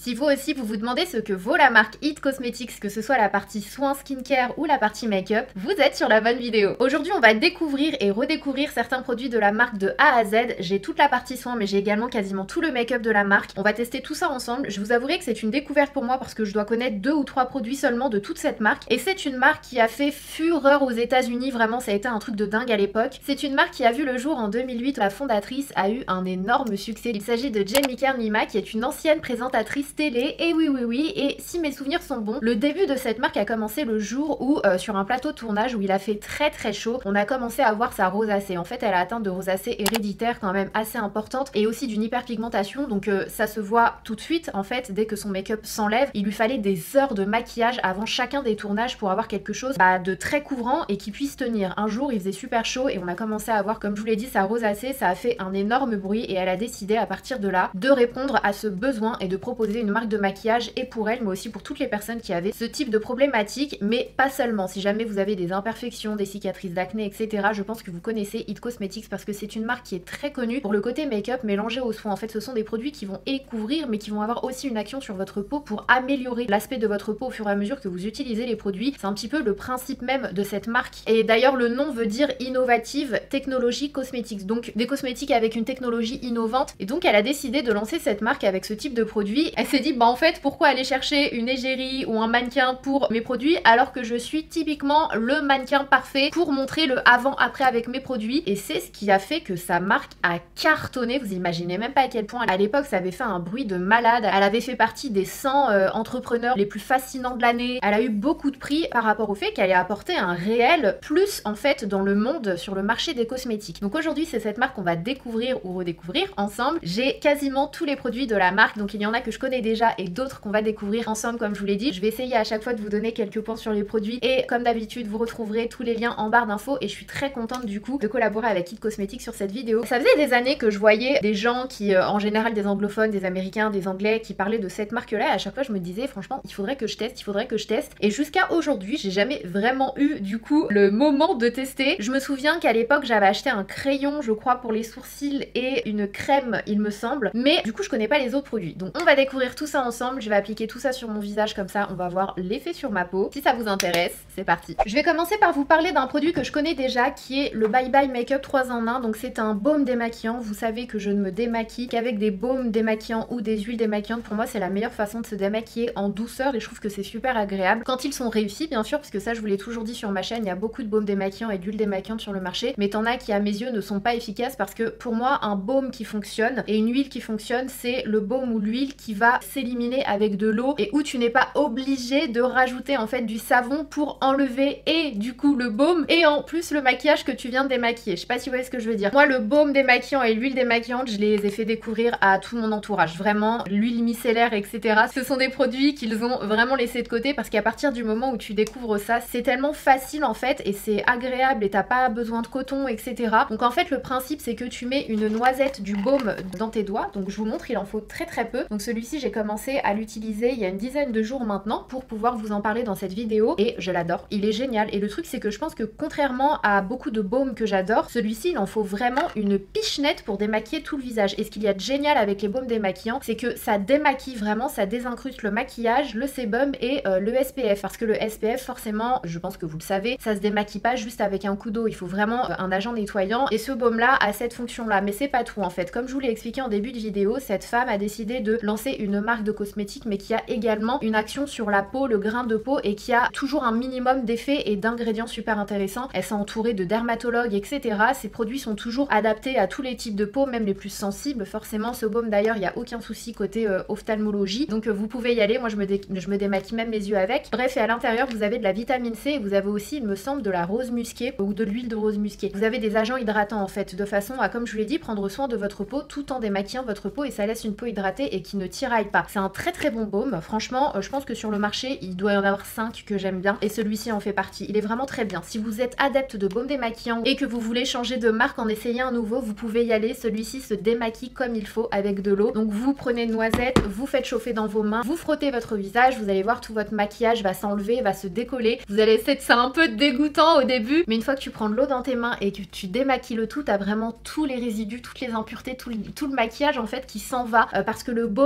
Si vous aussi vous vous demandez ce que vaut la marque It Cosmetics, que ce soit la partie soins skincare ou la partie make-up, vous êtes sur la bonne vidéo. Aujourd'hui on va découvrir et redécouvrir certains produits de la marque de A à Z. J'ai toute la partie soins mais j'ai également quasiment tout le make-up de la marque. On va tester tout ça ensemble. Je vous avouerai que c'est une découverte pour moi parce que je dois connaître 2 ou 3 produits seulement de toute cette marque. Et c'est une marque qui a fait fureur aux États-Unis, vraiment ça a été un truc de dingue à l'époque. C'est une marque qui a vu le jour en 2008. La fondatrice a eu un énorme succès. Il s'agit de Jamie Kern-Lima qui est une ancienne présentatrice télé. Et oui, et si mes souvenirs sont bons, le début de cette marque a commencé le jour où sur un plateau de tournage où il a fait très chaud, on a commencé à voir sa rosacée. En fait elle a atteint de rosacée héréditaire quand même assez importante et aussi d'une hyperpigmentation, donc ça se voit tout de suite en fait dès que son make-up s'enlève. Il lui fallait des heures de maquillage avant chacun des tournages pour avoir quelque chose de très couvrant et qui puisse tenir. Un jour il faisait super chaud et on a commencé à voir, comme je vous l'ai dit, sa rosacée. Ça a fait un énorme bruit et elle a décidé à partir de là de répondre à ce besoin et de proposer une marque de maquillage, et pour elle mais aussi pour toutes les personnes qui avaient ce type de problématique, mais pas seulement. Si jamais vous avez des imperfections, des cicatrices d'acné, etc., je pense que vous connaissez It Cosmetics parce que c'est une marque qui est très connue pour le côté make-up mélangé aux soins. En fait ce sont des produits qui vont couvrir mais qui vont avoir aussi une action sur votre peau pour améliorer l'aspect de votre peau au fur et à mesure que vous utilisez les produits. C'est un petit peu le principe même de cette marque, et d'ailleurs le nom veut dire Innovative Technology Cosmetics, donc des cosmétiques avec une technologie innovante. Et donc elle a décidé de lancer cette marque avec ce type de produit. Elle s'est dit en fait pourquoi aller chercher une égérie ou un mannequin pour mes produits alors que je suis typiquement le mannequin parfait pour montrer le avant-après avec mes produits. Et c'est ce qui a fait que sa marque a cartonné. Vous imaginez même pas à quel point à l'époque ça avait fait un bruit de malade. Elle avait fait partie des 100 entrepreneurs les plus fascinants de l'année. Elle a eu beaucoup de prix par rapport au fait qu'elle ait apporté un réel plus en fait dans le monde sur le marché des cosmétiques. Donc aujourd'hui c'est cette marque qu'on va découvrir ou redécouvrir ensemble. J'ai quasiment tous les produits de la marque, donc il y en a que je connais déjà et d'autres qu'on va découvrir ensemble comme je vous l'ai dit. Je vais essayer à chaque fois de vous donner quelques points sur les produits et comme d'habitude vous retrouverez tous les liens en barre d'infos, et je suis très contente du coup de collaborer avec It Cosmetics sur cette vidéo. Ça faisait des années que je voyais des gens qui en général des anglophones, des américains, des anglais qui parlaient de cette marque là, et à chaque fois je me disais franchement il faudrait que je teste, et jusqu'à aujourd'hui j'ai jamais vraiment eu du coup le moment de tester. Je me souviens qu'à l'époque j'avais acheté un crayon je crois pour les sourcils et une crème il me semble, mais du coup je connais pas les autres produits. Donc on va découvrir tout ça ensemble, je vais appliquer tout ça sur mon visage comme ça on va voir l'effet sur ma peau. Si ça vous intéresse, c'est parti. Je vais commencer par vous parler d'un produit que je connais déjà qui est le Bye Bye Makeup 3 en 1. Donc c'est un baume démaquillant. Vous savez que je ne me démaquille qu'avec des baumes démaquillants ou des huiles démaquillantes. Pour moi c'est la meilleure façon de se démaquiller en douceur et je trouve que c'est super agréable quand ils sont réussis bien sûr, parce que ça je vous l'ai toujours dit sur ma chaîne, il y a beaucoup de baumes démaquillants et d'huiles démaquillantes sur le marché, mais t'en as qui à mes yeux ne sont pas efficaces, parce que pour moi un baume qui fonctionne et une huile qui fonctionne c'est le baume ou l'huile qui va s'éliminer avec de l'eau et où tu n'es pas obligé de rajouter en fait du savon pour enlever et du coup le baume et en plus le maquillage que tu viens de démaquiller. Je sais pas si vous voyez ce que je veux dire. Moi le baume démaquillant et l'huile démaquillante je les ai fait découvrir à tout mon entourage, vraiment l'huile micellaire etc. Ce sont des produits qu'ils ont vraiment laissé de côté parce qu'à partir du moment où tu découvres ça c'est tellement facile en fait et c'est agréable et t'as pas besoin de coton etc. Donc en fait le principe c'est que tu mets une noisette du baume dans tes doigts, donc je vous montre, il en faut très peu. Donc celui-ci j'ai commencé à l'utiliser il y a une dizaine de jours maintenant pour pouvoir vous en parler dans cette vidéo et je l'adore, il est génial. Et le truc c'est que je pense que contrairement à beaucoup de baumes que j'adore, celui-ci il en faut vraiment une pichenette pour démaquiller tout le visage. Et ce qu'il y a de génial avec les baumes démaquillants c'est que ça démaquille vraiment, ça désincruste le maquillage, le sébum et le SPF, parce que le SPF forcément, je pense que vous le savez, ça se démaquille pas juste avec un coup d'eau, il faut vraiment un agent nettoyant, et ce baume là a cette fonction là, mais c'est pas tout en fait. Comme je vous l'ai expliqué en début de vidéo, cette femme a décidé de lancer une marque de cosmétiques mais qui a également une action sur la peau, le grain de peau, et qui a toujours un minimum d'effets et d'ingrédients super intéressants. Elle s'est entourée de dermatologues etc. Ces produits sont toujours adaptés à tous les types de peau, même les plus sensibles. Forcément ce baume d'ailleurs il n'y a aucun souci côté ophtalmologie, donc vous pouvez y aller. Moi je me démaquille même mes yeux avec. Bref, et à l'intérieur vous avez de la vitamine C et vous avez aussi il me semble de la rose musquée ou de l'huile de rose musquée. Vous avez des agents hydratants en fait, de façon à, comme je vous l'ai dit, prendre soin de votre peau tout en démaquillant votre peau, et ça laisse une peau hydratée et qui ne tiraille pas. C'est un très bon baume, franchement je pense que sur le marché il doit y en avoir 5 que j'aime bien et celui-ci en fait partie. Il est vraiment très bien. Si vous êtes adepte de baume démaquillant et que vous voulez changer de marque, en essayer un nouveau, vous pouvez y aller. Celui-ci se démaquille comme il faut avec de l'eau. Donc vous prenez une noisette, vous faites chauffer dans vos mains, vous frottez votre visage, vous allez voir tout votre maquillage va s'enlever, va se décoller. Vous allez essayer, c'est un peu dégoûtant au début, mais une fois que tu prends de l'eau dans tes mains et que tu démaquilles le tout, t'as vraiment tous les résidus, toutes les impuretés, tout le maquillage en fait qui s'en va parce que le baume se transforme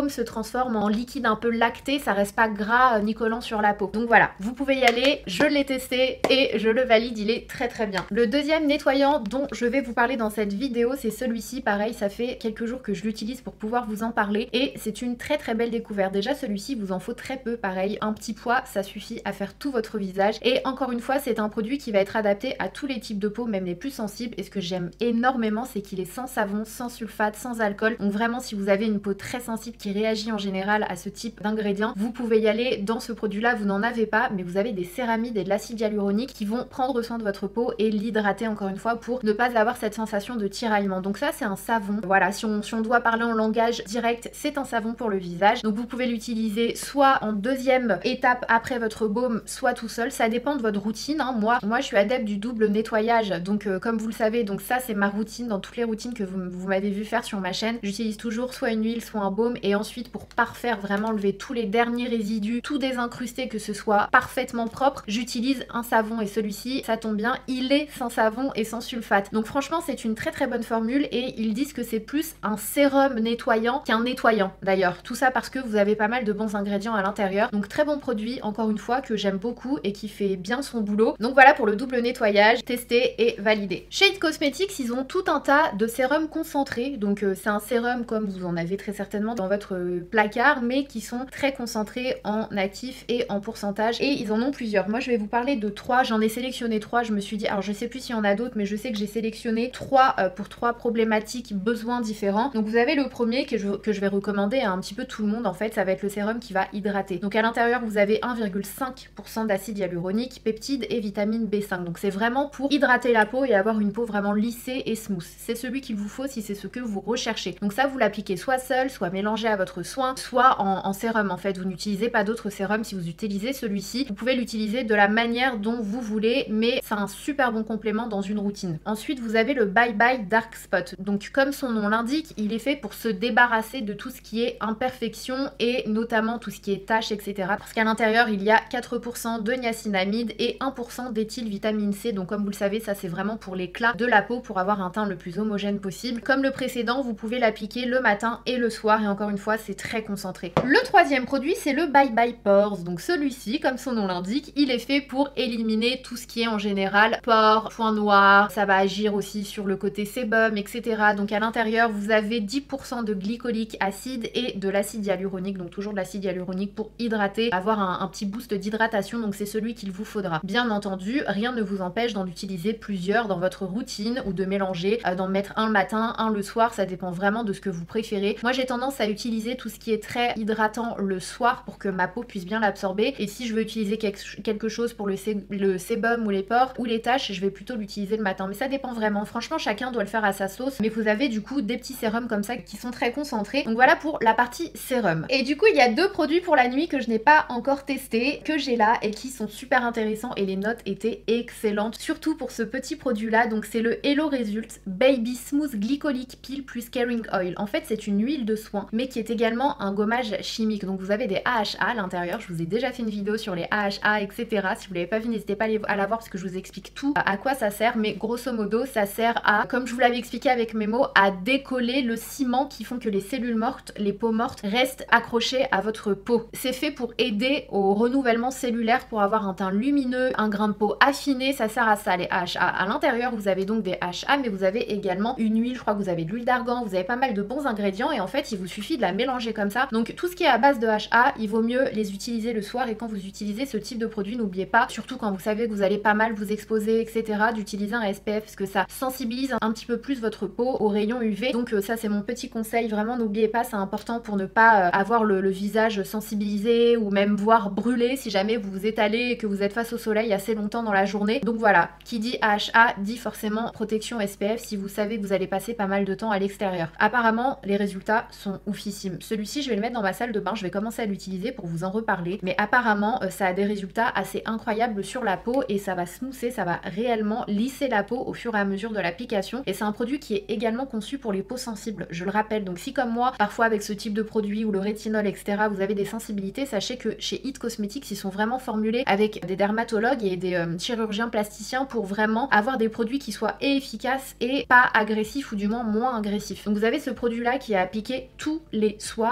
transforme en liquide un peu lacté, ça reste pas gras ni collant sur la peau. Donc voilà, vous pouvez y aller, je l'ai testé et je le valide, il est très très bien. Le deuxième nettoyant dont je vais vous parler dans cette vidéo, c'est celui-ci. Pareil, ça fait quelques jours que je l'utilise pour pouvoir vous en parler et c'est une très très belle découverte. Déjà celui-ci vous en faut très peu, pareil, un petit poids ça suffit à faire tout votre visage et encore une fois c'est un produit qui va être adapté à tous les types de peau, même les plus sensibles, et ce que j'aime énormément c'est qu'il est sans savon, sans sulfate, sans alcool. Donc vraiment si vous avez une peau très sensible qui réagit en général à ce type d'ingrédients, vous pouvez y aller. Dans ce produit là vous n'en avez pas, mais vous avez des céramides et de l'acide hyaluronique qui vont prendre soin de votre peau et l'hydrater encore une fois pour ne pas avoir cette sensation de tiraillement. Donc ça c'est un savon, voilà, si on doit parler en langage direct, c'est un savon pour le visage. Donc vous pouvez l'utiliser soit en deuxième étape après votre baume, soit tout seul, ça dépend de votre routine, hein. Moi je suis adepte du double nettoyage, donc comme vous le savez, donc ça c'est ma routine, dans toutes les routines que vous m'avez vu faire sur ma chaîne, j'utilise toujours soit une huile, soit un baume, et ensuite pour parfaire, vraiment enlever tous les derniers résidus, tout désincruster, que ce soit parfaitement propre, j'utilise un savon, et celui-ci, ça tombe bien, il est sans savon et sans sulfate. Donc franchement c'est une très très bonne formule, et ils disent que c'est plus un sérum nettoyant qu'un nettoyant d'ailleurs. Tout ça parce que vous avez pas mal de bons ingrédients à l'intérieur. Donc très bon produit, encore une fois, que j'aime beaucoup et qui fait bien son boulot. Donc voilà pour le double nettoyage, testé et validé. Chez It Cosmetics, ils ont tout un tas de sérums concentrés. Donc c'est un sérum comme vous en avez très certainement dans votre placard, mais qui sont très concentrés en actifs et en pourcentage. Et ils en ont plusieurs. Moi je vais vous parler de 3, j'en ai sélectionné 3. Je me suis dit, alors je sais plus s'il y en a d'autres, mais je sais que j'ai sélectionné 3 pour 3 problématiques, besoins différents. Donc vous avez le premier que je vais recommander à un petit peu tout le monde en fait, ça va être le sérum qui va hydrater. Donc à l'intérieur vous avez 1,5% d'acide hyaluronique, peptides et vitamine B5. Donc c'est vraiment pour hydrater la peau et avoir une peau vraiment lissée et smooth. C'est celui qu'il vous faut si c'est ce que vous recherchez. Donc ça vous l'appliquez soit seul, soit mélangé à votre soin, soit en sérum en fait. Vous n'utilisez pas d'autres sérums si vous utilisez celui-ci. Vous pouvez l'utiliser de la manière dont vous voulez, mais c'est un super bon complément dans une routine. Ensuite vous avez le Bye Bye Dark Spot. Donc comme son nom l'indique, il est fait pour se débarrasser de tout ce qui est imperfection et notamment tout ce qui est taches, etc. Parce qu'à l'intérieur il y a 4% de niacinamide et 1% d'éthylvitamine C. Donc comme vous le savez, ça c'est vraiment pour l'éclat de la peau, pour avoir un teint le plus homogène possible. Comme le précédent, vous pouvez l'appliquer le matin et le soir, et encore une fois c'est très concentré. Le troisième produit c'est le Bye Bye Pores. Donc celui-ci, comme son nom l'indique, il est fait pour éliminer tout ce qui est en général pores, points noirs. Ça va agir aussi sur le côté sébum, etc. Donc à l'intérieur vous avez 10% de glycolique acide et de l'acide hyaluronique, donc toujours de l'acide hyaluronique pour hydrater, avoir un petit boost d'hydratation. Donc c'est celui qu'il vous faudra. Bien entendu, rien ne vous empêche d'en utiliser plusieurs dans votre routine ou de mélanger, d'en mettre un le matin, un le soir, ça dépend vraiment de ce que vous préférez. Moi j'ai tendance à utiliser tout ce qui est très hydratant le soir pour que ma peau puisse bien l'absorber, et si je veux utiliser quelque chose pour le sébum ou les pores ou les taches, je vais plutôt l'utiliser le matin. Mais ça dépend vraiment, franchement chacun doit le faire à sa sauce, mais vous avez du coup des petits sérums comme ça qui sont très concentrés. Donc voilà pour la partie sérum. Et du coup il y a 2 produits pour la nuit que je n'ai pas encore testé, que j'ai là et qui sont super intéressants, et les notes étaient excellentes, surtout pour ce petit produit là. Donc c'est le Hello Result Baby Smooth Glycolic Peel plus Caring Oil. En fait c'est une huile de soin mais qui est également un gommage chimique. Donc vous avez des AHA à l'intérieur, je vous ai déjà fait une vidéo sur les AHA, etc. Si vous l'avez pas vu, n'hésitez pas à la voir parce que je vous explique tout à quoi ça sert, mais grosso modo ça sert à, comme je vous l'avais expliqué avec mes mots, à décoller le ciment qui font que les cellules mortes, les peaux mortes restent accrochées à votre peau. C'est fait pour aider au renouvellement cellulaire, pour avoir un teint lumineux, un grain de peau affiné, ça sert à ça les AHA. À l'intérieur vous avez donc des AHA, mais vous avez également une huile, je crois que vous avez de l'huile d'argan, vous avez pas mal de bons ingrédients, et en fait il vous suffit de la mélanger comme ça. Donc tout ce qui est à base de AHA, il vaut mieux les utiliser le soir, et quand vous utilisez ce type de produit, n'oubliez pas, surtout quand vous savez que vous allez pas mal vous exposer, etc., d'utiliser un SPF parce que ça sensibilise un petit peu plus votre peau aux rayons UV. Donc ça c'est mon petit conseil, vraiment n'oubliez pas, c'est important pour ne pas avoir le visage sensibilisé ou même voire brûlé si jamais vous vous étalez et que vous êtes face au soleil assez longtemps dans la journée. Donc voilà, qui dit AHA dit forcément protection SPF si vous savez que vous allez passer pas mal de temps à l'extérieur. Apparemment les résultats sont oufissimes. Celui-ci je vais le mettre dans ma salle de bain, je vais commencer à l'utiliser pour vous en reparler, mais apparemment ça a des résultats assez incroyables sur la peau, et ça va smoother, ça va réellement lisser la peau au fur et à mesure de l'application. Et c'est un produit qui est également conçu pour les peaux sensibles, je le rappelle. Donc si comme moi parfois avec ce type de produit ou le rétinol, etc., vous avez des sensibilités, sachez que chez It Cosmetics ils sont vraiment formulés avec des dermatologues et des chirurgiens plasticiens pour vraiment avoir des produits qui soient efficaces et pas agressifs, ou du moins moins agressifs. Donc vous avez ce produit là qui est appliqué tous les soirs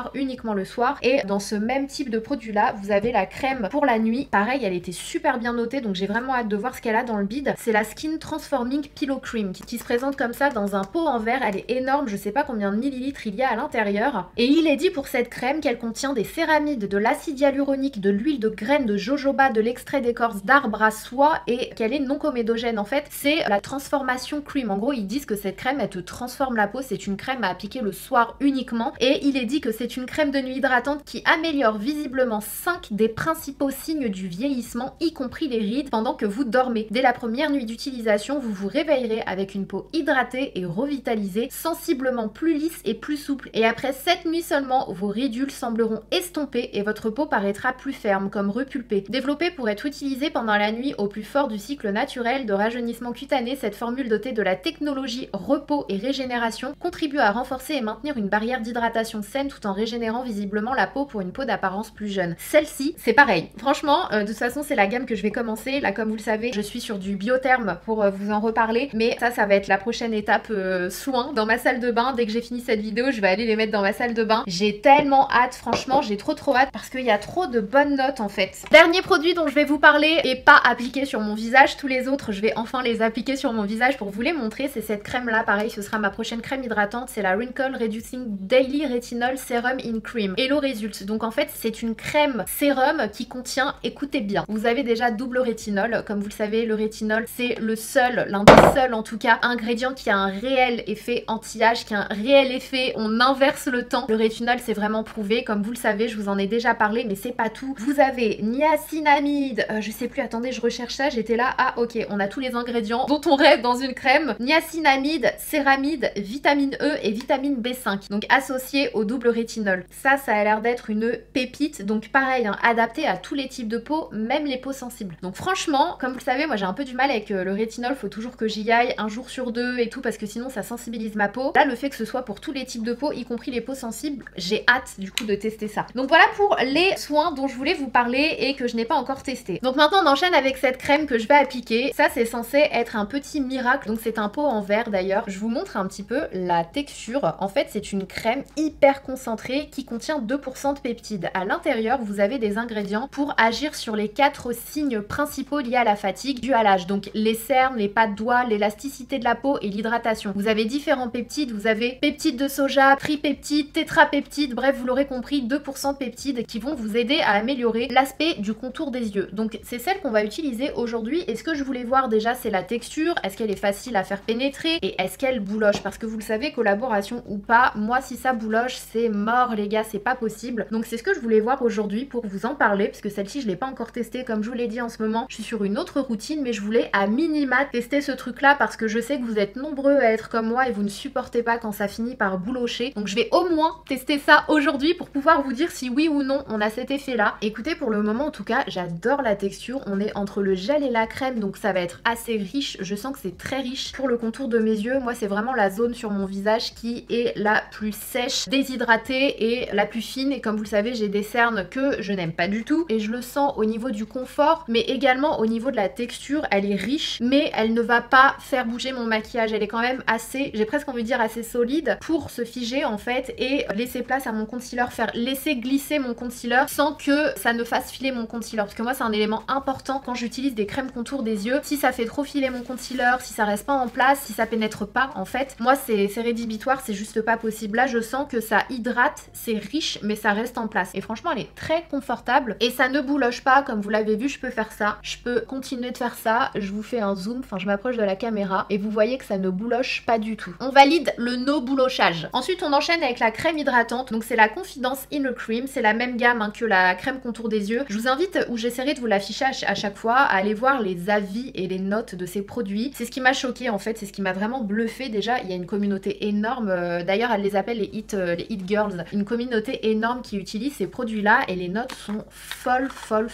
soir, uniquement le soir. Et dans ce même type de produit là, vous avez la crème pour la nuit. Pareil, elle était super bien notée, donc j'ai vraiment hâte de voir ce qu'elle a dans le bide. C'est la Skin Transforming Pillow Cream qui se présente comme ça dans un pot en verre. Elle est énorme, je sais pas combien de millilitres il y a à l'intérieur. Et il est dit pour cette crème qu'elle contient des céramides, de l'acide hyaluronique, de l'huile de graines de jojoba, de l'extrait d'écorce d'arbre à soie et qu'elle est non comédogène. En fait, c'est la transformation cream. En gros, ils disent que cette crème, elle te transforme la peau. C'est une crème à appliquer le soir uniquement. Et il est dit que c'est une crème de nuit hydratante qui améliore visiblement 5 des principaux signes du vieillissement, y compris les rides, pendant que vous dormez. Dès la première nuit d'utilisation, vous vous réveillerez avec une peau hydratée et revitalisée, sensiblement plus lisse et plus souple. Et après 7 nuits seulement, vos ridules sembleront estompées et votre peau paraîtra plus ferme, comme repulpée. Développée pour être utilisée pendant la nuit au plus fort du cycle naturel de rajeunissement cutané, cette formule dotée de la technologie repos et régénération contribue à renforcer et maintenir une barrière d'hydratation saine tout en régénérant visiblement la peau pour une peau d'apparence plus jeune. Celle-ci, c'est pareil. Franchement, de toute façon, c'est la gamme que je vais commencer. Là, comme vous le savez, je suis sur du biotherme pour vous en reparler, mais ça va être la prochaine étape soin dans ma salle de bain. Dès que j'ai fini cette vidéo, je vais aller les mettre dans ma salle de bain. J'ai tellement hâte, franchement, j'ai trop hâte parce qu'il y a trop de bonnes notes en fait. Dernier produit dont je vais vous parler et pas appliqué sur mon visage, tous les autres, je vais enfin les appliquer sur mon visage pour vous les montrer. C'est cette crème là, pareil, ce sera ma prochaine crème hydratante. C'est la Wrinkle Reducing Daily Retinol Serum in Cream. Hello Results. Donc en fait, c'est une crème sérum qui contient, écoutez bien, vous avez déjà double rétinol. Comme vous le savez, le rétinol, c'est le seul, l'un des seuls en tout cas, ingrédient qui a un réel effet anti-âge, qui a un réel effet, on inverse le temps. Le rétinol, c'est vraiment prouvé. Comme vous le savez, je vous en ai déjà parlé, mais c'est pas tout. Vous avez niacinamide, je sais plus, attendez, je recherche ça, j'étais là, ah ok, on a tous les ingrédients dont on rêve dans une crème. Niacinamide, céramide, vitamine E et vitamine B5, donc associé au double rétinol. Ça a l'air d'être une pépite, donc pareil, hein, adapté à tous les types de peau, même les peaux sensibles. Donc franchement, comme vous le savez, moi j'ai un peu du mal avec le rétinol, faut toujours que j'y aille un jour sur deux et tout, parce que sinon ça sensibilise ma peau. Là, le fait que ce soit pour tous les types de peau, y compris les peaux sensibles, j'ai hâte du coup de tester ça. Donc voilà pour les soins dont je voulais vous parler et que je n'ai pas encore testé. Donc maintenant on enchaîne avec cette crème que je vais appliquer. Ça c'est censé être un petit miracle, donc c'est un pot en verre d'ailleurs. Je vous montre un petit peu la texture. En fait c'est une crème hyper concentrée qui contient 2% de peptides. À l'intérieur vous avez des ingrédients pour agir sur les 4 signes principaux liés à la fatigue due à l'âge. Donc les cernes, les pas de doigts, l'élasticité de la peau et l'hydratation. Vous avez différents peptides, vous avez peptides de soja, tripeptides, tétrapeptides, bref vous l'aurez compris, 2% de peptides qui vont vous aider à améliorer l'aspect du contour des yeux. Donc c'est celle qu'on va utiliser aujourd'hui. Et ce que je voulais voir déjà, c'est la texture. Est-ce qu'elle est facile à faire pénétrer et est-ce qu'elle bouloche? Parce que vous le savez, collaboration ou pas, moi si ça bouloche, c'est mort les gars, c'est pas possible. Donc c'est ce que je voulais voir aujourd'hui pour vous en parler, parce que celle-ci je l'ai pas encore testée. Comme je vous l'ai dit, en ce moment je suis sur une autre routine, mais je voulais à minima tester ce truc là parce que je sais que vous êtes nombreux à être comme moi et vous ne supportez pas quand ça finit par boulocher. Donc je vais au moins tester ça aujourd'hui pour pouvoir vous dire si oui ou non on a cet effet là. Écoutez, pour le moment en tout cas, j'adore la texture. On est entre le gel et la crème, donc ça va être assez riche. Je sens que c'est très riche pour le contour de mes yeux. Moi c'est vraiment la zone sur mon visage qui est la plus sèche, déshydratée et la plus fine. Et comme vous le savez, j'ai des cernes que je n'aime pas du tout et je le sens au niveau du confort, mais également au niveau de la texture. Elle est riche, mais elle ne va pas faire bouger mon maquillage. Elle est quand même assez, j'ai presque envie de dire assez solide pour se figer en fait et laisser place à mon concealer, laisser glisser mon concealer sans que ça ne fasse filer mon concealer, parce que moi c'est un élément important quand j'utilise des crèmes contour des yeux. Si ça fait trop filer mon concealer, si ça reste pas en place, si ça pénètre pas en fait, moi c'est rédhibitoire, c'est juste pas possible. Là je sens que ça hydrate, c'est riche mais ça reste en place et franchement elle est très confortable et ça ne bouloche pas. Comme vous l'avez vu, je peux faire ça, je peux continuer de faire ça, je vous fais un zoom, enfin je m'approche de la caméra et vous voyez que ça ne bouloche pas du tout. On valide le no boulochage. Ensuite on enchaîne avec la crème hydratante, donc c'est la Confidence Inner Cream, c'est la même gamme hein, que la crème contour des yeux. Je vous invite, ou j'essaierai de vous l'afficher à chaque fois, à aller voir les avis et les notes de ces produits. C'est ce qui m'a choqué en fait, c'est ce qui m'a vraiment bluffé. Déjà il y a une communauté énorme, d'ailleurs elle les appelle les hit girls, une communauté énorme qui utilise ces produits là et les notes sont folles.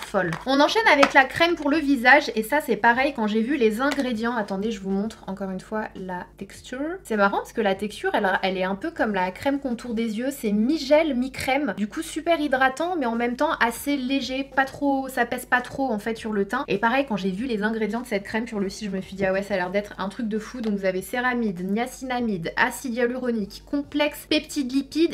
On enchaîne avec la crème pour le visage et ça c'est pareil. Quand j'ai vu les ingrédients, attendez je vous montre encore une fois la texture. C'est marrant parce que la texture elle est un peu comme la crème contour des yeux, c'est mi-gel mi-crème, du coup super hydratant mais en même temps assez léger, pas trop, ça pèse pas trop en fait sur le teint. Et pareil, quand j'ai vu les ingrédients de cette crème sur le site, je me suis dit ah ouais ça a l'air d'être un truc de fou. Donc vous avez céramide, niacinamide, acide hyaluronique, complexe, peptides lipides et squalane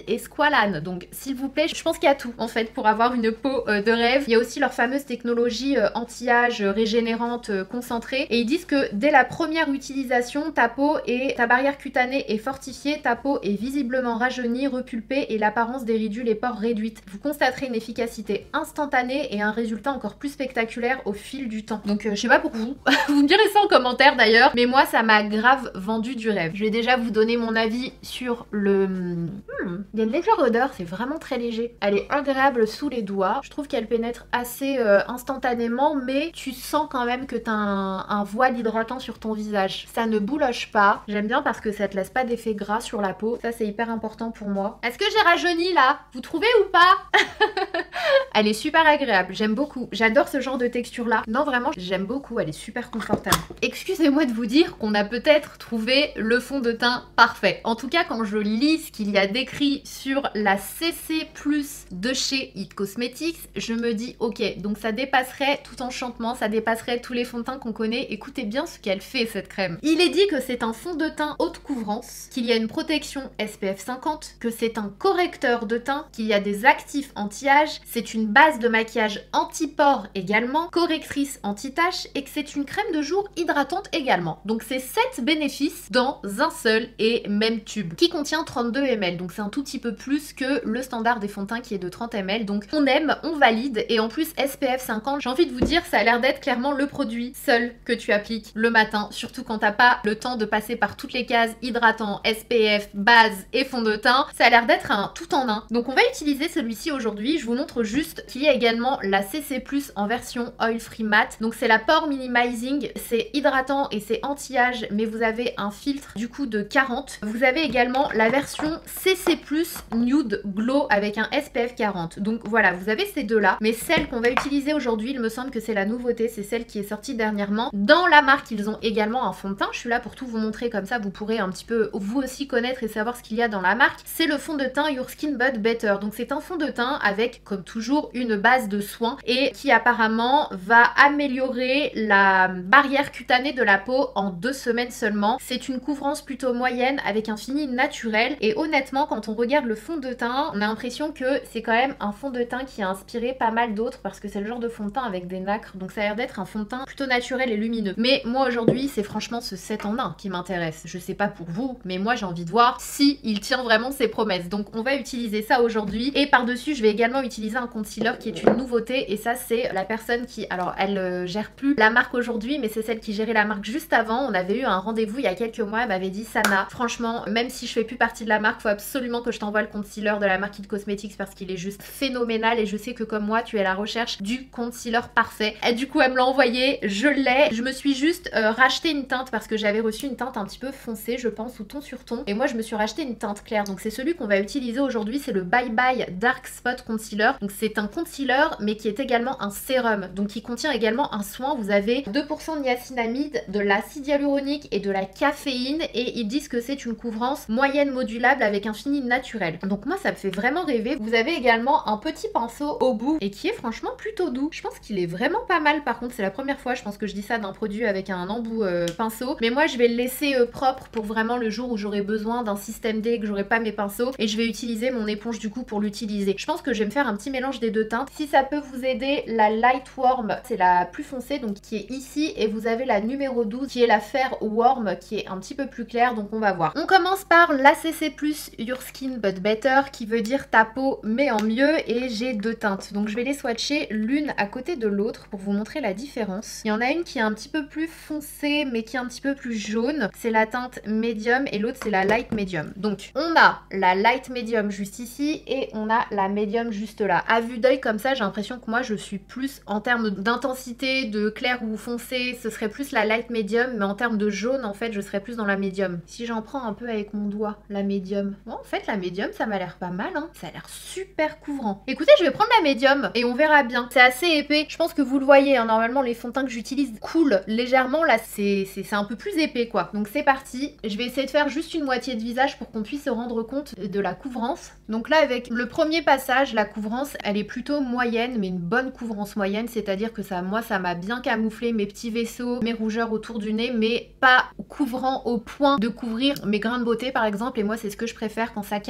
poil âne. Donc s'il vous plaît, je pense qu'il y a tout en fait pour avoir une peau de rêve. Il y a aussi leur fameuse technologie anti-âge régénérante concentrée. Et ils disent que dès la première utilisation, ta peau et ta barrière cutanée est fortifiée, ta peau est visiblement rajeunie, repulpée et l'apparence des ridules et pores réduite. Vous constaterez une efficacité instantanée et un résultat encore plus spectaculaire au fil du temps. Donc je sais pas pour vous, vous me direz ça en commentaire d'ailleurs, mais moi ça m'a grave vendu du rêve. Je vais déjà vous donner mon avis sur le... Il y a une légère odeur, c'est vraiment très léger. Elle est agréable sous les doigts. Je trouve qu'elle pénètre assez instantanément, mais tu sens quand même que t'as un voile hydratant sur ton visage. Ça ne bouloche pas. J'aime bien parce que ça te laisse pas d'effet gras sur la peau. Ça c'est hyper important pour moi. Est-ce que j'ai rajeuni là? Vous trouvez ou pas? Elle est super agréable, j'aime beaucoup. J'adore ce genre de texture là. Non vraiment, j'aime beaucoup, elle est super confortable. Excusez-moi de vous dire qu'on a peut-être trouvé le fond de teint parfait. En tout cas, quand je lis ce qu'il y a décrit sur la CC+ de chez It Cosmetics, je me dis ok, donc ça dépasserait tout enchantement, ça dépasserait tous les fonds de teint qu'on connaît. Écoutez bien ce qu'elle fait cette crème. Il est dit que c'est un fond de teint haute couvrance, qu'il y a une protection SPF 50, que c'est un correcteur de teint, qu'il y a des actifs anti-âge, c'est une base de maquillage anti-pores également, correctrice anti-taches et que c'est une crème de jour hydratante également. Donc c'est 7 bénéfices dans un seul et même tube qui contient 32 ml. Donc c'est un tout petit peu plus que le standard des fonds de teint qui est de 30 ml. Donc on aime, on valide et en plus SPF 50, j'ai envie de vous dire, ça a l'air d'être clairement le produit seul que tu appliques le matin, surtout quand t'as pas le temps de passer par toutes les cases hydratant, SPF, base et fond de teint. Ça a l'air d'être un tout en un. Donc on va utiliser celui-ci aujourd'hui. Je vous montre juste qu'il y a également la CC+ en version oil free matte. Donc c'est la pore minimizing, c'est hydratant et c'est anti-âge, mais vous avez un filtre du coup de 40. Vous avez également la version CC+ nude glow avec un SPF 40. Donc voilà, vous avez ces deux là, mais celle qu'on va utiliser aujourd'hui, il me semble que c'est la nouveauté, c'est celle qui est sortie dernièrement. Dans la marque, ils ont également un fond de teint. Je suis là pour tout vous montrer, comme ça vous pourrez un petit peu vous aussi connaître et savoir ce qu'il y a dans la marque. C'est le fond de teint Your Skin But Better. Donc c'est un fond de teint avec, comme toujours, une base de soin et qui apparemment va améliorer la barrière cutanée de la peau en 2 semaines seulement. C'est une couvrance plutôt moyenne avec un fini naturel et honnêtement quand on regarde le fond de teint, on a l'impression que c'est quand même un fond de teint qui a inspiré pas mal d'autres parce que c'est le genre de fond de teint avec des nacres, donc ça a l'air d'être un fond de teint plutôt naturel et lumineux. Mais moi aujourd'hui c'est franchement ce 7 en 1 qui m'intéresse. Je sais pas pour vous, mais moi j'ai envie de voir si il tient vraiment ses promesses. Donc on va utiliser ça aujourd'hui et par-dessus je vais également utiliser un concealer qui est une nouveauté et ça c'est la personne qui, alors elle gère plus la marque aujourd'hui mais c'est celle qui gérait la marque juste avant. On avait eu un rendez-vous il y a quelques mois, elle m'avait dit Sana, franchement même si je fais plus partie de la marque, faut absolument que je t'envoie le concealer de la marque It Cosmetics parce qu'il est juste phénoménal et je sais que comme moi tu es à la recherche du concealer parfait. Et du coup elle me l'a envoyé, je l'ai, je me suis juste racheté une teinte parce que j'avais reçu une teinte un petit peu foncée je pense ou ton sur ton et moi je me suis racheté une teinte claire donc c'est celui qu'on va utiliser aujourd'hui, c'est le Bye Bye Dark Spot Concealer. Donc c'est un concealer mais qui est également un sérum, donc qui contient également un soin. Vous avez 2% de niacinamide, de l'acide hyaluronique et de la caféine et ils disent que c'est une couvrance moyenne modulable avec un fini naturel. Donc moi ça me fait vraiment rêver. Vous avez également un petit pinceau au bout et qui est franchement plutôt doux. Je pense qu'il est vraiment pas mal par contre, c'est la première fois je pense que je dis ça d'un produit avec un embout pinceau, mais moi je vais le laisser propre pour vraiment le jour où j'aurai besoin d'un système D et que j'aurai pas mes pinceaux et je vais utiliser mon éponge du coup pour l'utiliser. Je pense que je vais me faire un petit mélange des deux teintes. Si ça peut vous aider, la Light Warm c'est la plus foncée donc qui est ici et vous avez la numéro 12 qui est la Fair Warm qui est un petit peu plus claire, donc on va voir. On commence par la CC+ Your Skin But Better qui veut dire ta peau mais en mieux et j'ai deux teintes donc je vais les swatcher l'une à côté de l'autre pour vous montrer la différence. Il y en a une qui est un petit peu plus foncée mais qui est un petit peu plus jaune, c'est la teinte Medium et l'autre c'est la Light Medium. Donc on a la Light Medium juste ici et on a la Medium juste là. À vue d'œil comme ça j'ai l'impression que moi je suis plus en termes d'intensité, de clair ou foncé, ce serait plus la Light Medium, mais en termes de jaune en fait je serais plus dans la Medium. Si j'en prends un peu avec mon doigt, la Medium, bon, en fait la Medium ça m'a l'air pas mal hein. Ça a l'air super couvrant. Écoutez je vais prendre la Medium et on verra bien. C'est assez épais, je pense que vous le voyez hein, normalement les fonds de teint que j'utilise coulent légèrement, là c'est un peu plus épais quoi. Donc c'est parti, je vais essayer de faire juste une moitié de visage pour qu'on puisse se rendre compte de la couvrance. Donc là avec le premier passage, la couvrance elle est plutôt moyenne, mais une bonne couvrance moyenne, c'est-à-dire que ça, moi ça m'a bien camouflé mes petits vaisseaux, mes rougeurs autour du nez, mais pas couvrant au point de couvrir mes grains de beauté par exemple, et moi c'est ce que je préfère quand ça camoufle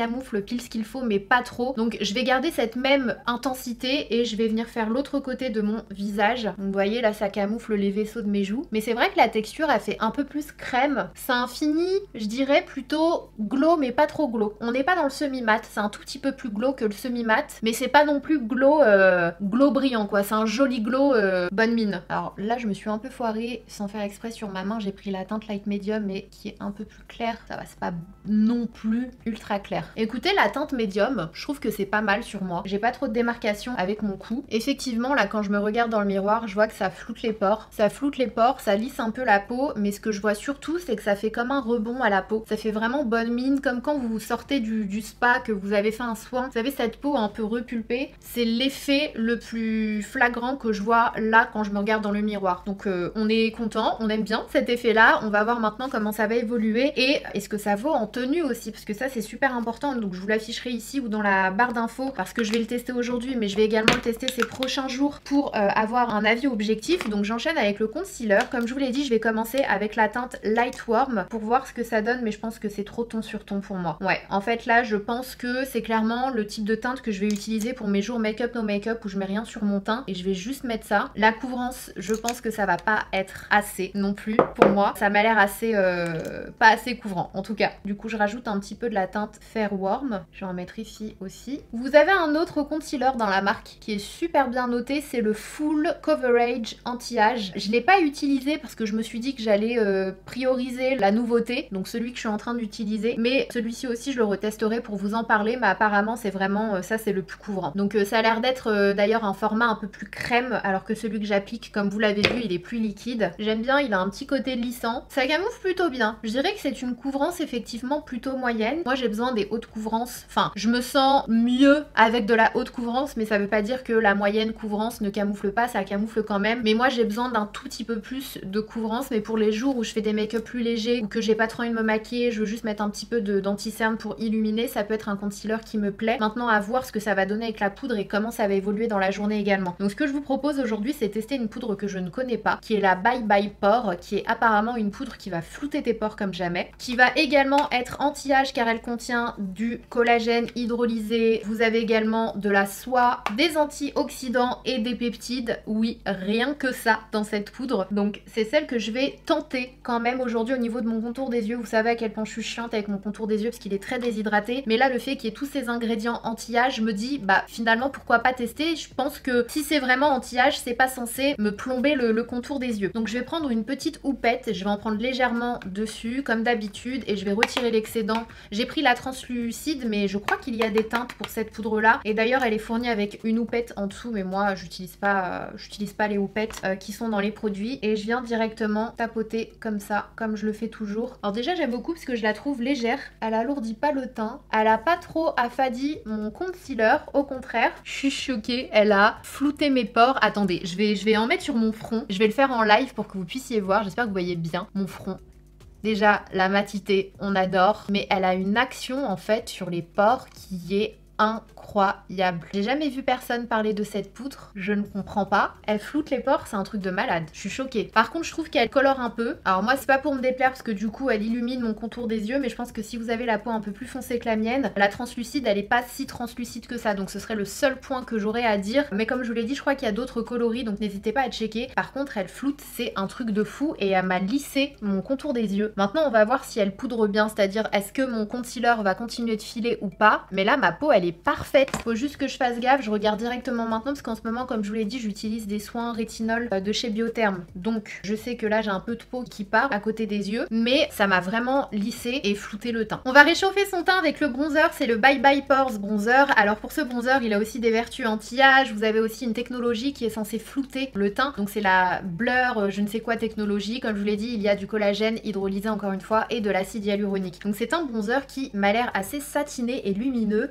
pile ce qu'il faut mais pas trop. Donc je vais garder cette même intensité et je vais venir faire l'autre côté de mon visage. Donc vous voyez là ça camoufle les vaisseaux de mes joues. Mais c'est vrai que la texture elle fait un peu plus crème. C'est un fini, je dirais plutôt glow mais pas trop glow. On n'est pas dans le semi-mat, c'est un tout petit peu plus glow que le semi-mat. Mais c'est pas non plus glow, glow brillant quoi. C'est un joli glow bonne mine. Alors là je me suis un peu foirée sans faire exprès sur ma main. J'ai pris la teinte light medium mais qui est un peu plus claire. Ça va, c'est pas non plus ultra clair. Écoutez la teinte médium, je trouve que c'est pas mal sur moi. J'ai pas trop de démarcation avec mon cou. Effectivement là quand je me regarde dans le miroir je vois que ça floute les pores. Ça floute les pores, ça lisse un peu la peau mais ce que je vois surtout c'est que ça fait comme un rebond à la peau. Ça fait vraiment bonne mine comme quand vous sortez du spa que vous avez fait un soin. Vous savez cette peau un peu repulpée. C'est l'effet le plus flagrant que je vois là quand je me regarde dans le miroir. Donc on est content, on aime bien cet effet là. On va voir maintenant comment ça va évoluer et est-ce que ça vaut en tenue aussi parce que ça c'est super important. Donc je vous l'afficherai ici ou dans la barre d'infos parce que je vais le tester aujourd'hui mais je vais également le tester ces prochains jours pour avoir un avis objectif. Donc j'enchaîne avec le concealer. Comme je vous l'ai dit je vais commencer avec la teinte Light Warm pour voir ce que ça donne mais je pense que c'est trop ton sur ton pour moi. Ouais en fait là je pense que c'est clairement le type de teinte que je vais utiliser pour mes jours make-up no make-up où je mets rien sur mon teint et je vais juste mettre ça. La couvrance je pense que ça va pas être assez non plus pour moi. Ça m'a l'air assez pas assez couvrant en tout cas. Du coup je rajoute un petit peu de la teinte Fair Warm. Je vais en mettre ici aussi. Vous avez un autre concealer dans la marque qui est super bien noté, c'est le Full Coverage Anti-Âge. Je l'ai pas utilisé parce que je me suis dit que j'allais prioriser la nouveauté, donc celui que je suis en train d'utiliser, mais celui-ci aussi je le retesterai pour vous en parler, mais apparemment c'est vraiment ça c'est le plus couvrant. Donc ça a l'air d'être d'ailleurs un format un peu plus crème alors que celui que j'applique comme vous l'avez vu il est plus liquide. J'aime bien, il a un petit côté lissant. Ça camoufle plutôt bien. Je dirais que c'est une couvrance effectivement plutôt moyenne. Moi j'ai besoin des hautes couvrances, enfin je me sens mieux avec de la haute couvrance mais ça veut pas dire que la moyenne couvrance ne camoufle pas, ça camoufle quand même. Mais moi j'ai besoin d'un tout petit peu plus de couvrance mais pour les jours où je fais des make-up plus légers ou que j'ai pas trop envie de me maquiller, je veux juste mettre un petit peu d'anti-cerne pour illuminer, ça peut être un concealer qui me plaît. Maintenant à voir ce que ça va donner avec la poudre et comment ça va évoluer dans la journée également. Donc ce que je vous propose aujourd'hui c'est tester une poudre que je ne connais pas, qui est la Bye Bye Pore, qui est apparemment une poudre qui va flouter tes pores comme jamais, qui va également être anti-âge car elle contient du collagène hydrolysé. Vous avez également de la soie, des antioxydants et des peptides. Oui, rien que ça dans cette poudre. Donc c'est celle que je vais tenter quand même aujourd'hui au niveau de mon contour des yeux. Vous savez à quel point je suis chiante avec mon contour des yeux parce qu'il est très déshydraté. Mais là le fait qu'il y ait tous ces ingrédients anti-âge, je me dis bah finalement pourquoi pas tester. Je pense que si c'est vraiment anti-âge, c'est pas censé me plomber le contour des yeux. Donc je vais prendre une petite houppette, je vais en prendre légèrement dessus comme d'habitude et je vais retirer l'excédent. J'ai pris la translucide mais je crois qu'il y a des teintes pour cette poudre là et d'ailleurs elle est fournie avec une houppette en dessous mais moi j'utilise pas les houpettes qui sont dans les produits et je viens directement tapoter comme ça, comme je le fais toujours. Alors déjà j'aime beaucoup parce que je la trouve légère, elle alourdit pas le teint, elle a pas trop affadi mon concealer, au contraire, je suis choquée, elle a flouté mes pores. Attendez, je vais en mettre sur mon front, je vais le faire en live pour que vous puissiez voir, j'espère que vous voyez bien mon front. Déjà la matité, on adore, mais elle a une action en fait sur les pores qui est incroyable. J'ai jamais vu personne parler de cette poudre, je ne comprends pas. Elle floute les pores, c'est un truc de malade. Je suis choquée. Par contre, je trouve qu'elle colore un peu. Alors moi, c'est pas pour me déplaire parce que du coup, elle illumine mon contour des yeux, mais je pense que si vous avez la peau un peu plus foncée que la mienne, la translucide, elle est pas si translucide que ça. Donc ce serait le seul point que j'aurais à dire. Mais comme je vous l'ai dit, je crois qu'il y a d'autres coloris, donc n'hésitez pas à checker. Par contre, elle floute, c'est un truc de fou et elle m'a lissé mon contour des yeux. Maintenant, on va voir si elle poudre bien, c'est-à-dire est-ce que mon concealer va continuer de filer ou pas. Mais là, ma peau, elle est parfaite. Faut juste que je fasse gaffe, je regarde directement maintenant parce qu'en ce moment, comme je vous l'ai dit, j'utilise des soins rétinol de chez Biotherm. Donc je sais que là j'ai un peu de peau qui part à côté des yeux, mais ça m'a vraiment lissé et flouté le teint. On va réchauffer son teint avec le bronzer, c'est le Bye Bye Pores bronzer. Alors pour ce bronzer, il a aussi des vertus anti-âge, vous avez aussi une technologie qui est censée flouter le teint. Donc c'est la Blur je ne sais quoi technologie. Comme je vous l'ai dit, il y a du collagène hydrolysé encore une fois et de l'acide hyaluronique. Donc c'est un bronzer qui m'a l'air assez satiné et lumineux, que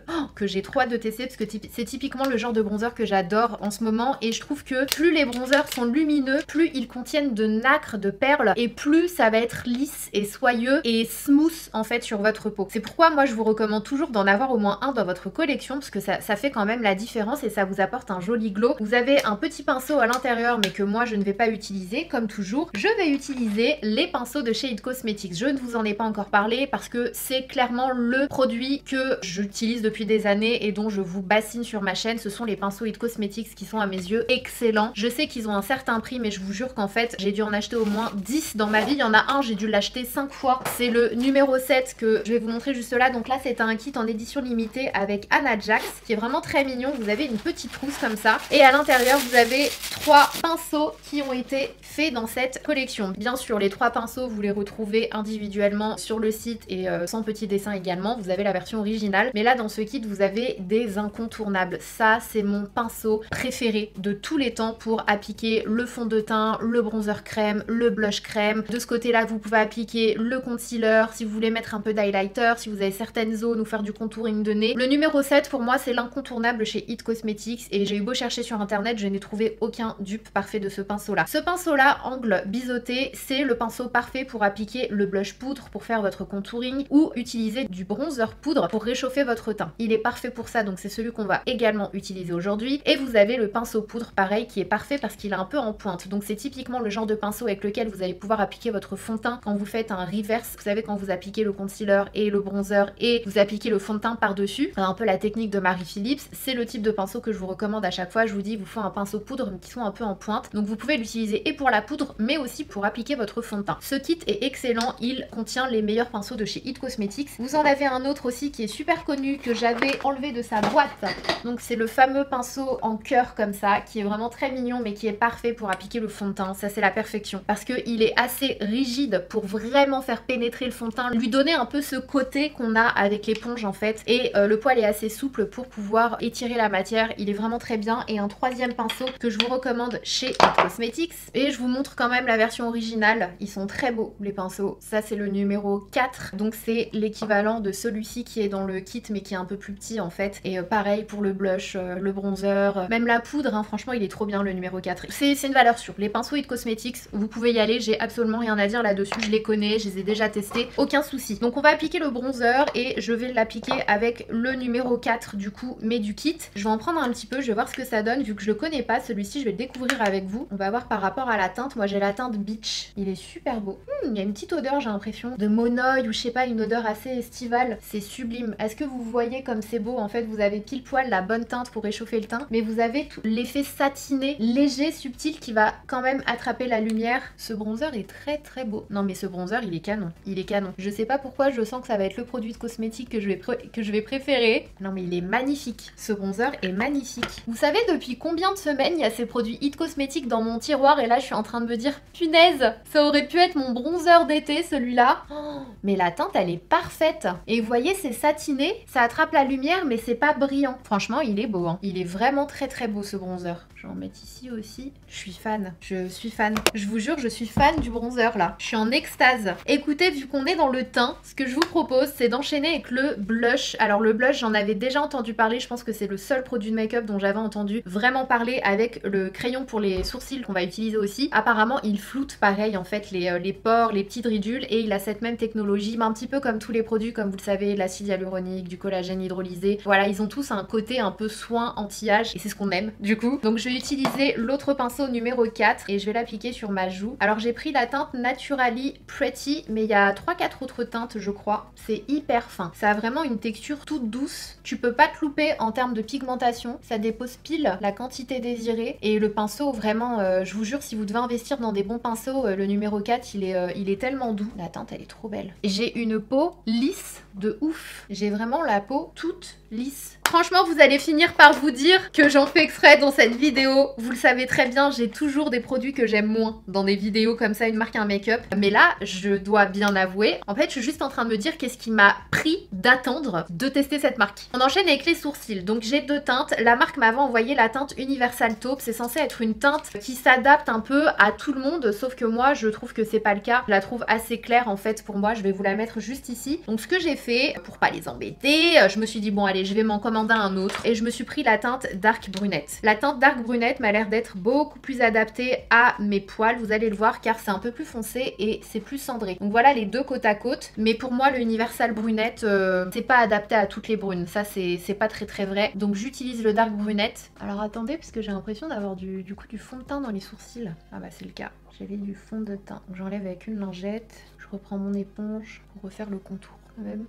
que j'ai trop hâte de tester parce que c'est typiquement le genre de bronzer que j'adore en ce moment et je trouve que plus les bronzers sont lumineux, plus ils contiennent de nacre, de perles et plus ça va être lisse et soyeux et smooth en fait sur votre peau. C'est pourquoi moi je vous recommande toujours d'en avoir au moins un dans votre collection parce que ça fait quand même la différence et ça vous apporte un joli glow. Vous avez un petit pinceau à l'intérieur mais que moi je ne vais pas utiliser comme toujours. Je vais utiliser les pinceaux de chez It Cosmetics. Je ne vous en ai pas encore parlé parce que c'est clairement le produit que j'utilise depuis des années et dont je vous bassine sur ma chaîne. Ce sont les pinceaux It Cosmetics qui sont à mes yeux excellents. Je sais qu'ils ont un certain prix mais je vous jure qu'en fait j'ai dû en acheter au moins 10 dans ma vie. Il y en a un, j'ai dû l'acheter 5 fois. C'est le numéro 7 que je vais vous montrer juste là. Donc là c'est un kit en édition limitée avec Anna Jax qui est vraiment très mignon. Vous avez une petite trousse comme ça et à l'intérieur vous avez 3 pinceaux qui ont été faits dans cette collection. Bien sûr les 3 pinceaux vous les retrouvez individuellement sur le site et sans petit dessin également. Vous avez la version originale mais là dans ce kit vous avez des incontournables. Ça c'est mon pinceau préféré de tous les temps pour appliquer le fond de teint, le bronzer crème, le blush crème. De ce côté là vous pouvez appliquer le concealer si vous voulez mettre un peu d'highlighter, si vous avez certaines zones ou faire du contouring de nez. Le numéro 7 pour moi c'est l'incontournable chez It Cosmetics et j'ai eu beau chercher sur internet, je n'ai trouvé aucun dupe parfait de ce pinceau là. Ce pinceau là, angle biseauté, c'est le pinceau parfait pour appliquer le blush poudre pour faire votre contouring ou utiliser du bronzer poudre pour réchauffer votre teint. Il est parfait pour ça donc c'est celui qu'on va également utiliser aujourd'hui. Et vous avez le pinceau poudre pareil qui est parfait parce qu'il est un peu en pointe. Donc c'est typiquement le genre de pinceau avec lequel vous allez pouvoir appliquer votre fond de teint quand vous faites un reverse. Vous savez quand vous appliquez le concealer et le bronzer et vous appliquez le fond de teint par dessus. C'est un peu la technique de Marie Phillips. C'est le type de pinceau que je vous recommande à chaque fois. Je vous dis il vous faut un pinceau poudre mais qui sont un peu en pointe. Donc vous pouvez l'utiliser et pour la poudre mais aussi pour appliquer votre fond de teint. Ce kit est excellent. Il contient les meilleurs pinceaux de chez It Cosmetics. Vous en avez un autre aussi qui est super connu que j'avais enlevé de sa boîte. Donc c'est le fameux pinceau en cœur comme ça qui est vraiment très mignon mais qui est parfait pour appliquer le fond de teint. Ça c'est la perfection parce qu'il est assez rigide pour vraiment faire pénétrer le fond de teint, lui donner un peu ce côté qu'on a avec l'éponge en fait et le poil est assez souple pour pouvoir étirer la matière. Il est vraiment très bien. Et un troisième pinceau que je vous recommande chez It Cosmetics et je vous montre quand même la version originale. Ils sont très beaux les pinceaux. Ça c'est le numéro 4 donc c'est l'équivalent de celui-ci qui est dans le kit mais qui est un peu plus petit en fait et pareil pour le blush, le bronzer, même la poudre hein, franchement il est trop bien le numéro 4. C'est une valeur sûre. Les pinceaux It Cosmetics vous pouvez y aller, j'ai absolument rien à dire là-dessus, je les connais, je les ai déjà testés, aucun souci. Donc on va appliquer le bronzer et je vais l'appliquer avec le numéro 4 du coup mais du kit. Je vais en prendre un petit peu, je vais voir ce que ça donne vu que je le connais pas celui-ci, je vais le découvrir avec vous. On va voir par rapport à la teinte. Moi j'ai la teinte Beach, il est super beau. Il y a une petite odeur j'ai l'impression de monoï ou je sais pas, une odeur assez estivale, c'est sublime. Est-ce que vous voyez comme c'est beau en fait? Vous avez pile poil la bonne teinte pour réchauffer le teint mais vous avez l'effet satiné, léger, subtil qui va quand même attraper la lumière. Ce bronzer est très très beau. Non mais ce bronzer il est canon, il est canon. Je sais pas pourquoi je sens que ça va être le produit de cosmétique que je vais préférer. Non mais il est magnifique, ce bronzer est magnifique. Vous savez depuis combien de semaines il y a ces produits It Cosmetics dans mon tiroir et là je suis en train de me dire punaise, ça aurait pu être mon bronzer d'été celui-là. Oh, mais la teinte elle est parfaite et vous voyez c'est satiné, ça attrape la lumière mais c'est pas brillant. Franchement il est beau hein. Il est vraiment très très beau ce bronzer. Je vais en mettre ici aussi. Je suis fan, je suis fan. Je vous jure je suis fan du bronzer là. Je suis en extase. Écoutez vu qu'on est dans le teint, ce que je vous propose c'est d'enchaîner avec le blush. Alors le blush j'en avais déjà entendu parler, je pense que c'est le seul produit de make-up dont j'avais entendu vraiment parler avec le crayon pour les sourcils qu'on va utiliser aussi. Apparemment il floute pareil en fait les pores, les petites ridules et il a cette même technologie, mais un petit peu comme tous les produits comme vous le savez, l'acide hyaluronique, du collagène hydrolysé. Voilà ils ont tous un côté un peu soin anti-âge et c'est ce qu'on aime du coup. Donc je vais utiliser l'autre pinceau numéro 4 et je vais l'appliquer sur ma joue. Alors j'ai pris la teinte Naturally Pretty mais il y a 3-4 autres teintes je crois. C'est hyper fin. Ça a vraiment une texture toute douce. Tu peux pas te louper en termes de pigmentation. Ça dépose pile la quantité désirée et le pinceau vraiment je vous jure si vous devez investir dans des bons pinceaux le numéro 4 il est tellement doux. La teinte elle est trop belle. J'ai une peau lisse de ouf. J'ai vraiment la peau toute lisse. Franchement, vous allez finir par vous dire que j'en fais exprès dans cette vidéo. Vous le savez très bien, j'ai toujours des produits que j'aime moins dans des vidéos comme ça, une marque, un make-up. Mais là, je dois bien avouer, en fait, je suis juste en train de me dire qu'est-ce qui m'a pris d'attendre de tester cette marque. On enchaîne avec les sourcils. Donc j'ai deux teintes. La marque m'avait envoyé la teinte Universal Taupe. C'est censé être une teinte qui s'adapte un peu à tout le monde, sauf que moi, je trouve que c'est pas le cas. Je la trouve assez claire en fait pour moi. Je vais vous la mettre juste ici. Donc ce que j'ai fait, pour pas les embêter, je me suis dit bon allez, allez, je vais m'en commander un autre. Et je me suis pris la teinte Dark Brunette. La teinte Dark Brunette m'a l'air d'être beaucoup plus adaptée à mes poils, vous allez le voir, car c'est un peu plus foncé et c'est plus cendré. Donc voilà les deux côte à côte. Mais pour moi, le Universal Brunette, c'est pas adapté à toutes les brunes. Ça, c'est pas très vrai. Donc j'utilise le Dark Brunette. Alors attendez, parce que j'ai l'impression d'avoir du coup du fond de teint dans les sourcils. Ah bah c'est le cas. J'avais du fond de teint. J'enlève avec une lingette. Je reprends mon éponge pour refaire le contour quand même.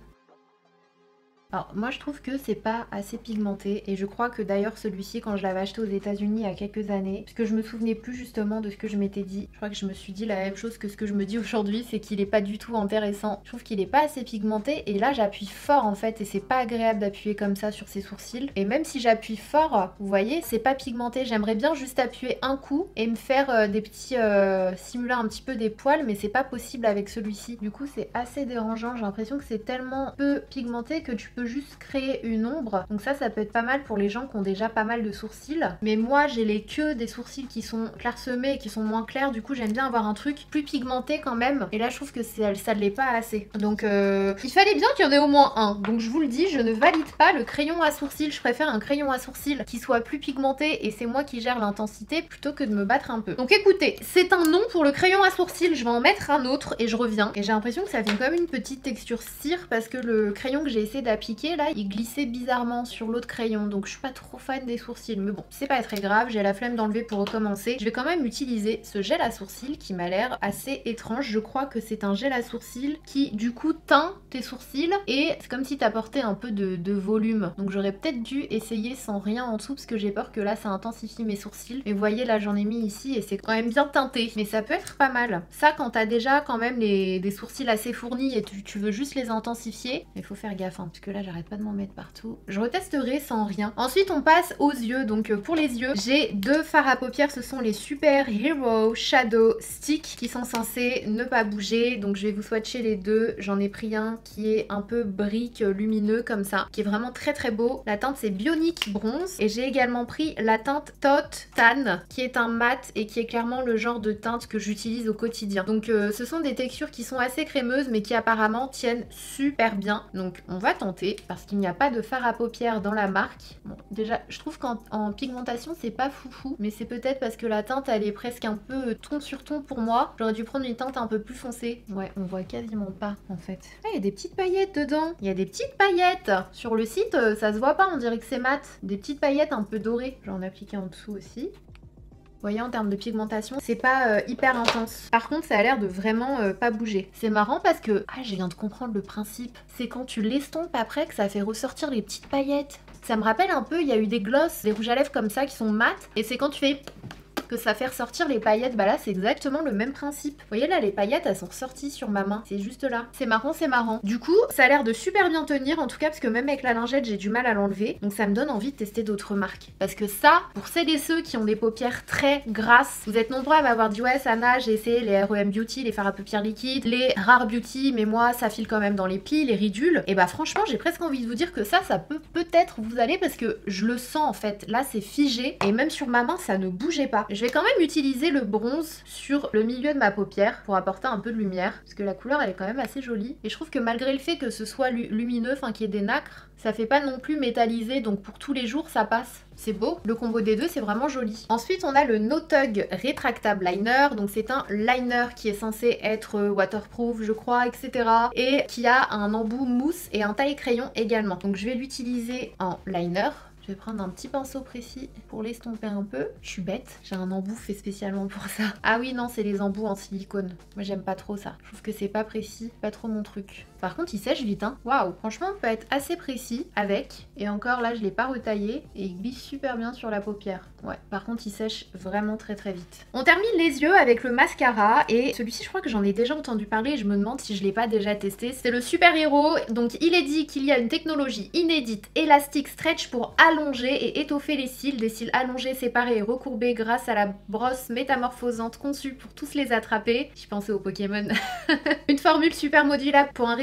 Alors moi je trouve que c'est pas assez pigmenté et je crois que d'ailleurs celui-ci quand je l'avais acheté aux États-Unis il y a quelques années, puisque je me souvenais plus justement de ce que je m'étais dit, je crois que je me suis dit la même chose que ce que je me dis aujourd'hui, c'est qu'il est pas du tout intéressant. Je trouve qu'il est pas assez pigmenté et là j'appuie fort en fait et c'est pas agréable d'appuyer comme ça sur ses sourcils. Et même si j'appuie fort, vous voyez, c'est pas pigmenté. J'aimerais bien juste appuyer un coup et me faire des petits simuler un petit peu des poils, mais c'est pas possible avec celui-ci. Du coup c'est assez dérangeant, j'ai l'impression que c'est tellement peu pigmenté que tu peux juste créer une ombre. Donc ça peut être pas mal pour les gens qui ont déjà pas mal de sourcils. Mais moi j'ai les queues des sourcils qui sont clairsemés et qui sont moins clairs. Du coup j'aime bien avoir un truc plus pigmenté quand même. Et là je trouve que ça ne l'est pas assez. Donc il fallait bien qu'il y en ait au moins un. Donc je vous le dis, je ne valide pas le crayon à sourcils. Je préfère un crayon à sourcils qui soit plus pigmenté et c'est moi qui gère l'intensité plutôt que de me battre un peu. Donc écoutez, c'est un non pour le crayon à sourcils. Je vais en mettre un autre et je reviens. Et j'ai l'impression que ça fait quand même une petite texture cire parce que le crayon que j'ai essayé d'appliquer là, il glissait bizarrement sur l'autre crayon, donc je suis pas trop fan des sourcils, mais bon, c'est pas très grave, j'ai la flemme d'enlever pour recommencer. Je vais quand même utiliser ce gel à sourcils qui m'a l'air assez étrange. Je crois que c'est un gel à sourcils qui du coup teint tes sourcils et c'est comme si t'apportais un peu de volume. Donc j'aurais peut-être dû essayer sans rien en dessous parce que j'ai peur que là ça intensifie mes sourcils. Mais vous voyez là j'en ai mis ici et c'est quand même bien teinté, mais ça peut être pas mal. Ça quand t'as déjà quand même des sourcils assez fournis et tu veux juste les intensifier, il faut faire gaffe hein, parce que là j'arrête pas de m'en mettre partout. Je retesterai sans rien. Ensuite on passe aux yeux. Donc pour les yeux j'ai deux fards à paupières, ce sont les Super Hero Shadow Stick qui sont censés ne pas bouger. Donc je vais vous swatcher les deux. J'en ai pris un qui est un peu brique lumineux comme ça, qui est vraiment très beau. La teinte c'est Bionic Bronze et j'ai également pris la teinte Tot Tan qui est un mat et qui est clairement le genre de teinte que j'utilise au quotidien. Donc ce sont des textures qui sont assez crémeuses mais qui apparemment tiennent super bien. Donc on va tenter parce qu'il n'y a pas de fard à paupières dans la marque. Bon, déjà, je trouve qu'en pigmentation, c'est pas foufou, mais c'est peut-être parce que la teinte, elle est presque un peu ton sur ton pour moi. J'aurais dû prendre une teinte un peu plus foncée. Ouais, on voit quasiment pas, en fait. Ah, il y a des petites paillettes dedans. Il y a des petites paillettes. Sur le site, ça se voit pas, on dirait que c'est mat. Des petites paillettes un peu dorées. J'en ai appliqué en dessous aussi. Vous voyez, en termes de pigmentation, c'est pas hyper intense. Par contre, ça a l'air de vraiment pas bouger. C'est marrant parce que... Ah, je viens de comprendre le principe. C'est quand tu l'estompes après que ça fait ressortir les petites paillettes. Ça me rappelle un peu, il y a eu des glosses, des rouges à lèvres comme ça qui sont mat. Et c'est quand tu fais... que ça fait ressortir les paillettes. Bah là c'est exactement le même principe. Vous voyez là les paillettes elles sont ressorties sur ma main. C'est juste là. C'est marrant, c'est marrant. Du coup ça a l'air de super bien tenir en tout cas parce que même avec la lingette j'ai du mal à l'enlever. Donc ça me donne envie de tester d'autres marques. Parce que ça, pour celles et ceux qui ont des paupières très grasses, vous êtes nombreux à m'avoir dit ouais Sana j'ai essayé les REM Beauty, les fards à paupières liquides, les Rare Beauty mais moi ça file quand même dans les plis, les ridules. Et bah franchement j'ai presque envie de vous dire que ça peut peut-être vous aller parce que je le sens en fait. Là c'est figé et même sur ma main ça ne bougeait pas. Je vais quand même utiliser le bronze sur le milieu de ma paupière pour apporter un peu de lumière parce que la couleur elle est quand même assez jolie et je trouve que malgré le fait que ce soit lumineux, enfin qu'il y ait des nacres, ça fait pas non plus métallisé donc pour tous les jours ça passe. C'est beau, le combo des deux c'est vraiment joli. Ensuite on a le No Tug Rétractable Liner, donc c'est un liner qui est censé être waterproof je crois, etc. Et qui a un embout mousse et un taille-crayon également. Donc je vais l'utiliser en liner. Je vais prendre un petit pinceau précis pour l'estomper un peu. Je suis bête, j'ai un embout fait spécialement pour ça. Ah oui non, c'est les embouts en silicone. Moi j'aime pas trop ça. Je trouve que c'est pas précis, pas trop mon truc. Par contre il sèche vite hein. Waouh, franchement on peut être assez précis avec. Et encore là je l'ai pas retaillé et il glisse super bien sur la paupière. Ouais, par contre il sèche vraiment très vite. On termine les yeux avec le mascara et celui-ci je crois que j'en ai déjà entendu parler et je me demande si je l'ai pas déjà testé. C'est le Super Hero. Donc il est dit qu'il y a une technologie inédite élastique stretch pour allonger et étoffer les cils. Des cils allongés, séparés et recourbés grâce à la brosse métamorphosante conçue pour tous les attraper. J'y pensais au Pokémon. Une formule super modulable pour un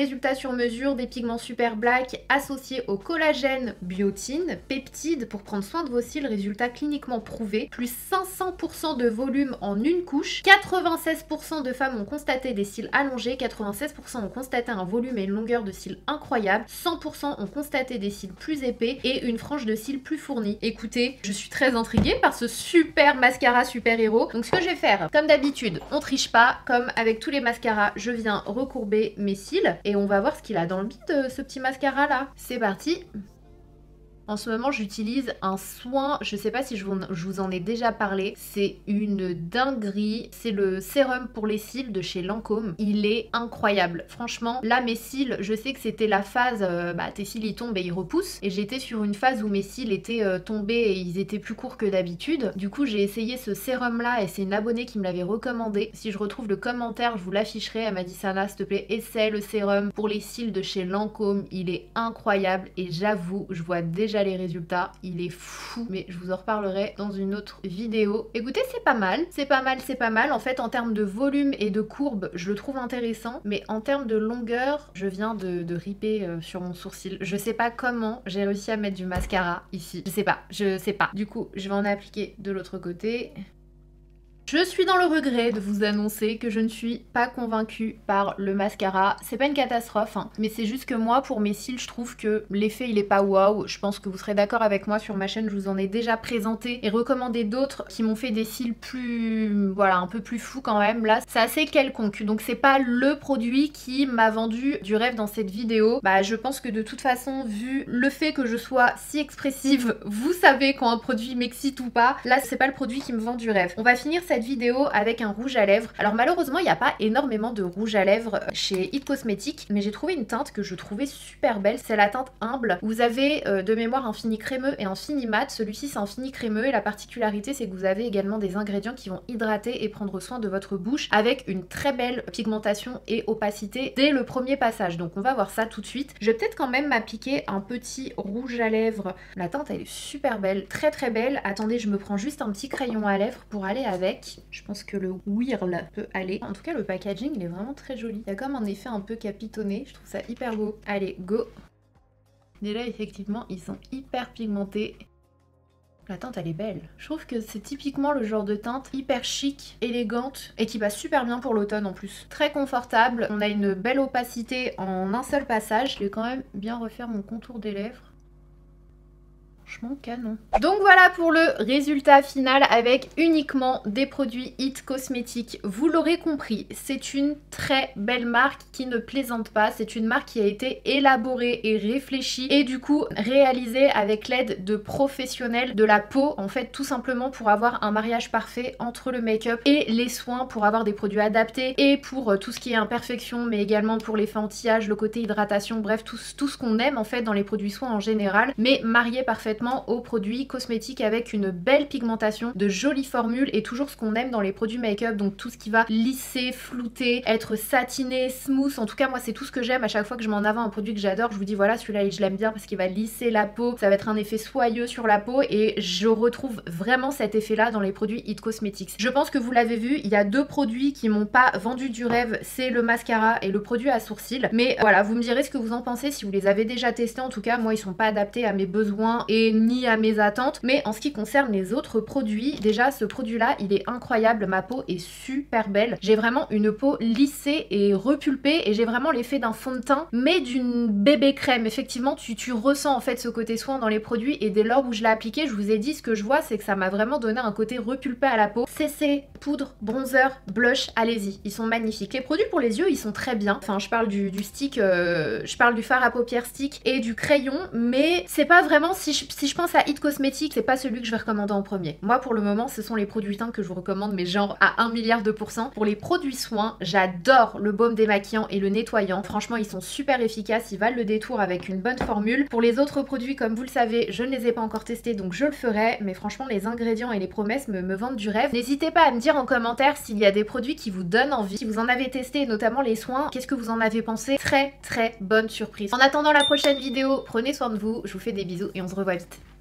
résultat sur mesure, des pigments super black associés au collagène biotine, peptide pour prendre soin de vos cils, résultat cliniquement prouvé, plus 500% de volume en une couche, 96% de femmes ont constaté des cils allongés, 96% ont constaté un volume et une longueur de cils incroyable, 100% ont constaté des cils plus épais et une frange de cils plus fournie. Écoutez, je suis très intriguée par ce super mascara super héros. Donc ce que je vais faire, comme d'habitude, on triche pas, comme avec tous les mascaras, je viens recourber mes cils et on va voir ce qu'il a dans le bide, ce petit mascara là. C'est parti. En ce moment, j'utilise un soin, je sais pas si je vous en ai déjà parlé, c'est une dinguerie. C'est le sérum pour les cils de chez Lancôme. Il est incroyable. Franchement, là, mes cils, je sais que c'était la phase, tes cils ils tombent et ils repoussent. Et j'étais sur une phase où mes cils étaient tombés et ils étaient plus courts que d'habitude. Du coup, j'ai essayé ce sérum là et c'est une abonnée qui me l'avait recommandé. Si je retrouve le commentaire, je vous l'afficherai. Elle m'a dit Sana, s'il te plaît, essaie le sérum pour les cils de chez Lancôme. Il est incroyable et j'avoue, je vois déjà les résultats, il est fou, mais je vous en reparlerai dans une autre vidéo. Écoutez, c'est pas mal, c'est pas mal, c'est pas mal. En fait, en termes de volume et de courbe, je le trouve intéressant, mais en termes de longueur, je viens de ripper sur mon sourcil. Je sais pas comment j'ai réussi à mettre du mascara ici. Je sais pas. Du coup, je vais en appliquer de l'autre côté. Je suis dans le regret de vous annoncer que je ne suis pas convaincue par le mascara. C'est pas une catastrophe, hein, mais c'est juste que moi, pour mes cils, je trouve que l'effet il est pas waouh. Je pense que vous serez d'accord avec moi, sur ma chaîne, je vous en ai déjà présenté et recommandé d'autres qui m'ont fait des cils plus, voilà, un peu plus fous quand même. Là, c'est assez quelconque, donc c'est pas le produit qui m'a vendu du rêve dans cette vidéo. Bah, je pense que de toute façon, vu le fait que je sois si expressive, vous savez quand un produit m'excite ou pas. Là, c'est pas le produit qui me vend du rêve. On va finir cette vidéo avec un rouge à lèvres. Alors malheureusement il n'y a pas énormément de rouge à lèvres chez It Cosmetics, mais j'ai trouvé une teinte que je trouvais super belle, c'est la teinte humble. Vous avez de mémoire un fini crémeux et un fini mat. Celui-ci c'est un fini crémeux et la particularité c'est que vous avez également des ingrédients qui vont hydrater et prendre soin de votre bouche avec une très belle pigmentation et opacité dès le premier passage. Donc on va voir ça tout de suite. Je vais peut-être quand même m'appliquer un petit rouge à lèvres. La teinte elle est super belle, très très belle. Attendez, je me prends juste un petit crayon à lèvres pour aller avec. Je pense que le Whirl peut aller. En tout cas, le packaging, il est vraiment très joli. Il y a comme un effet un peu capitonné. Je trouve ça hyper beau. Allez, go! Déjà, effectivement, ils sont hyper pigmentés. La teinte, elle est belle. Je trouve que c'est typiquement le genre de teinte hyper chic, élégante et qui passe super bien pour l'automne en plus. Très confortable. On a une belle opacité en un seul passage. Je vais quand même bien refaire mon contour des lèvres. Franchement canon. Donc voilà pour le résultat final avec uniquement des produits It Cosmetics. Vous l'aurez compris, c'est une très belle marque qui ne plaisante pas. C'est une marque qui a été élaborée et réfléchie et du coup réalisée avec l'aide de professionnels de la peau. En fait, tout simplement pour avoir un mariage parfait entre le make-up et les soins, pour avoir des produits adaptés et pour tout ce qui est imperfection, mais également pour l'effet anti-âge, le côté hydratation, bref, tout ce qu'on aime en fait dans les produits soins en général, mais marié parfaitement aux produits cosmétiques avec une belle pigmentation, de jolies formules et toujours ce qu'on aime dans les produits make-up, donc tout ce qui va lisser, flouter, être satiné, smooth. En tout cas moi c'est tout ce que j'aime. À chaque fois que je mets en avant un produit que j'adore, je vous dis voilà, celui-là je l'aime bien parce qu'il va lisser la peau, ça va être un effet soyeux sur la peau et je retrouve vraiment cet effet là dans les produits It Cosmetics. Je pense que vous l'avez vu, il y a deux produits qui m'ont pas vendu du rêve, c'est le mascara et le produit à sourcils, mais voilà, vous me direz ce que vous en pensez si vous les avez déjà testés. En tout cas moi ils sont pas adaptés à mes besoins et ni à mes attentes, mais en ce qui concerne les autres produits, déjà ce produit là il est incroyable, ma peau est super belle, j'ai vraiment une peau lissée et repulpée et j'ai vraiment l'effet d'un fond de teint mais d'une bébé crème. Effectivement tu ressens en fait ce côté soin dans les produits et dès lors où je l'ai appliqué, je vous ai dit ce que je vois c'est que ça m'a vraiment donné un côté repulpé à la peau. CC, poudre, bronzer, blush, allez-y, ils sont magnifiques. Les produits pour les yeux ils sont très bien, enfin je parle du stick, je parle du fard à paupières stick et du crayon, mais c'est pas vraiment, si je pense à It Cosmetics, c'est pas celui que je vais recommander en premier. Moi pour le moment ce sont les produits teints que je vous recommande, mais genre à 1 milliard de %. Pour les produits soins, j'adore le baume démaquillant et le nettoyant. Franchement ils sont super efficaces, ils valent le détour avec une bonne formule. Pour les autres produits, comme vous le savez, je ne les ai pas encore testés donc je le ferai, mais franchement les ingrédients et les promesses me vendent du rêve. N'hésitez pas à me dire en commentaire s'il y a des produits qui vous donnent envie, si vous en avez testé, notamment les soins, qu'est-ce que vous en avez pensé. Très très bonne surprise. En attendant la prochaine vidéo, prenez soin de vous, je vous fais des bisous et on se revoit vite.